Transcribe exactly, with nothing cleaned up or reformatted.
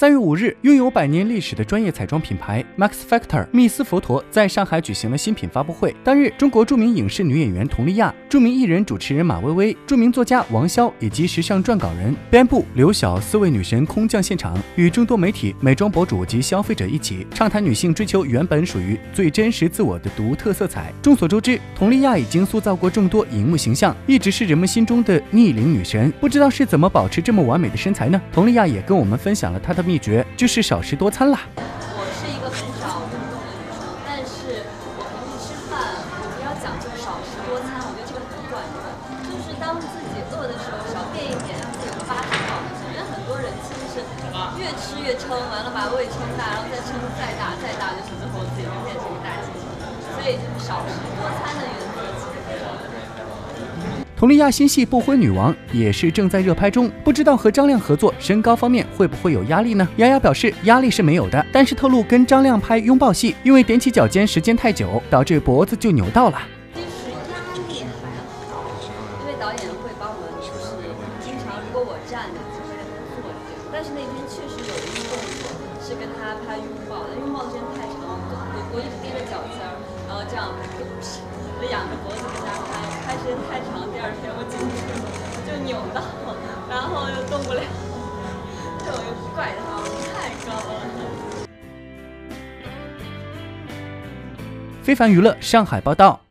三月五日，拥有百年历史的专业彩妆品牌 Max Factor 蜜丝佛陀在上海举行了新品发布会。当日，中国著名影视女演员佟丽娅、著名艺人主持人马薇薇、著名作家王潇以及时尚撰稿人边布、刘晓四位女神空降现场，与众多媒体、美妆博主及消费者一起畅谈女性追求原本属于最真实自我的独特色彩。众所周知，佟丽娅已经塑造过众多荧幕形象，一直是人们心中的逆龄女神。不知道是怎么保持这么完美的身材呢？佟丽娅也跟我们分享了她的秘诀，就是少食多餐啦。 我是一个很少运动的女生，但是我平时吃饭我比较讲究少食多餐，我觉得这个很管用。就是当自己饿的时候少垫一点，让自己有个八分饱的时候。因为很多人其实是越吃越撑，完了把胃撑大，然后再撑再大再大，就是最后自己就变成一个大气球。所以就是少食多餐的原则其实非常的。 佟丽娅新戏《不婚女王》也是正在热拍中，不知道和张亮合作身高方面会不会有压力呢？丫丫表示压力是没有的，但是透露跟张亮拍拥抱戏，因为踮起脚尖时间太久，导致脖子就扭到了。 其实压力还好，因为导演会帮我们，就是经常如果我站着，就会让他坐着。但是那天确实有一个动作是跟他拍拥抱的，拥抱的时间太长，我我一直踮着脚尖儿，然后这样就仰着脖子跟他拍，拍时间太长，第二天我颈椎就扭到，然后又动不了，这我又怪他，我太高了。 非凡娱乐上海报道。